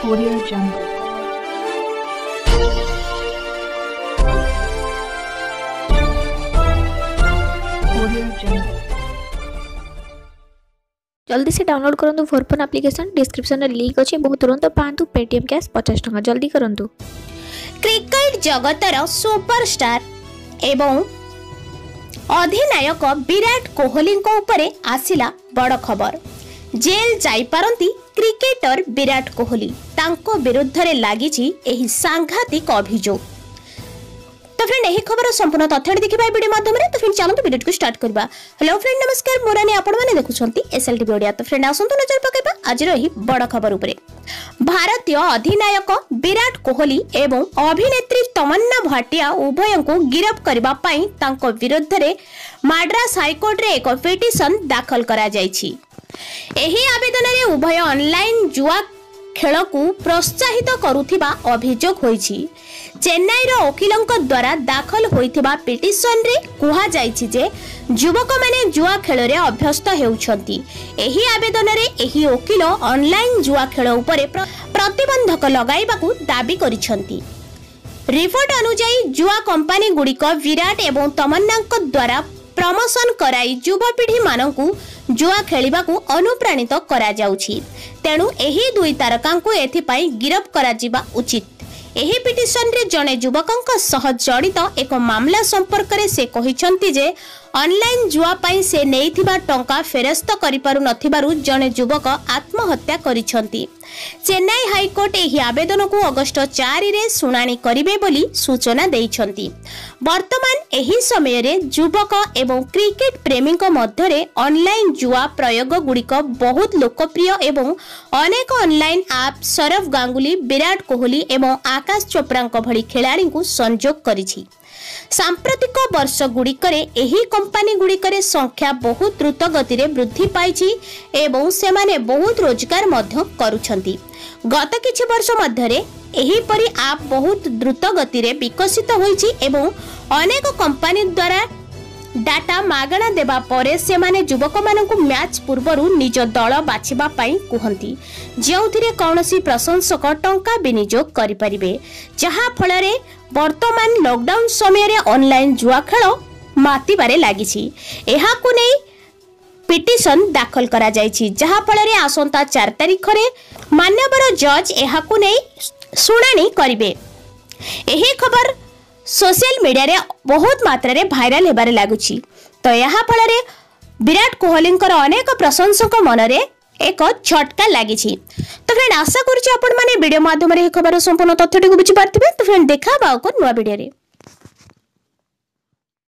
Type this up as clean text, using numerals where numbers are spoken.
Audio Jungle. Audio Jungle. जल्दी से download करंतु फोरफोन एप्लिकेशन डिस्क्रिप्शन रे लिंक अछि बहुत तुरंत पांतु पेटीएम कैश 50 टका जल्दी करंतु। क्रिकेट जगतर सुपरस्टार एवं अधिनायक विराट कोहली उपरे आसिला बड़ खबर। जेल जाई पारंती क्रिकेटर विराट कोहली तांको विरुद्ध रे लागिछि एही सांघातिक अभियोग। तो फ्रेंड यही खबर संपूर्ण तथ्य देखिबा वीडियो माध्यम रे। तो फ्रेंड चलନ୍ତୁ वीडियो को स्टार्ट करबा। हेलो फ्रेंड नमस्कार मोरानी आपण माने देखुछंती एसएलटी ओडिया। तो फ्रेंड आसंतु नजर पकेबा आज रही बड़ खबर उपरे। भारतीय अधिनायक विराट कोहली एवं अभिनेत्री तमन्ना भाटिया उभय को गिरफ्त करबा पई तांको विरुद्ध रे मद्रास हाईकोर्ट रे एक पिटिशन दाखल करा जायछि। एही आवेदन रे उभय ऑनलाइन जुआ खेल को प्रोत्साहित करुथिबा अभियोग होईछि। चेन्नई रो वकीलंक द्वारा दाखल होइथिबा पिटिशन रे कुहा जायछि जे युवक माने जुआ खेल रे अभ्यस्त हेउछंती। एही आवेदन रे एही वकील ऑनलाइन जुआ खेल उपरे प्रतिबंधक लगाइबाकू दाबी करिसंती। रिपोर्ट अनुसार जुआ कंपनी गुड़िक विराट एवं तमन्नाक द्वारा प्रमोशन कराई युवपीढ़ी मानकू जुआ खेलिबाकू अनुप्राणित करा जाउछि। तेणु एही दुई तारकांकू एथिपाई गिरफ्त करा जिबा उचित। एही पिटिशन रे जने युवकंक सह जड़ित एक मामला संपर्क रे से कहिसंती जे ऑनलाइन जुआ पाई से नेइथिबा टंका फेरस्त करि पारु नथिबारु जने युवक आत्महत्या करिसंती। चेन्नई हाईकोर्ट एही आवेदन को अगस्त 4 रे सुनानी करिवे बोली सूचना देइछंती। वर्तमान एही समय रे युवक एवं क्रिकेट प्रेमी मध्य रे ऑनलाइन जुआ प्रयोग गुड़िक बहुत लोकप्रिय एवं अनेक ऑनलाइन ऐप सौरव गांगुली विराट कोहली एवं आकाश चोप्रा भली खिलाड़ी को संजोग करिछि। सांप्रतिक वर्ष गुड़िकरे एही कंपनी गुड़िकरे संख्या बहुत द्रुत गति रे वृद्धि पाइछि एवं सेमाने बहुत रोजगार मध्य करूछंती। गत किछि वर्ष मध्य रे एही परि आप बहुत द्रुत गति रे विकसित होइछि एवं अनेक कंपनी द्वारा डाटा मागणा देबा परे सेमाने युवक मानकु मैच पूर्वरु निज दल बाछिबा पई कुहंती, जेउथिरे कौनसी प्रशंसक टंका विनियोग करि परिबे, जहा फलरे वर्तमान लॉकडाउन समय रे ऑनलाइन जुआ खेल मातिबारे लागिछि। एहाकु नै पिटिशन दाखल करा जायछि, जहा फलरे आसंता 4 तारिख रे मान्यवर जज एहाकु नै सुनानी करिवे। एही खबर सोशल मीडिया रे बहुत मात्रा रे भाइराल हेबारे लागुछि। तो यहाँ फलरे विराट कोहली अनेक प्रशंसक मन रे एक झटका लागिछि। तो फ्रेंड आशा करूछि आपण माने वीडियो माध्यम रे खबर संपूर्ण तथ्यटी को बुझि पारथिबे। तो फ्रेंड देखा बा को नवा वीडियो रे।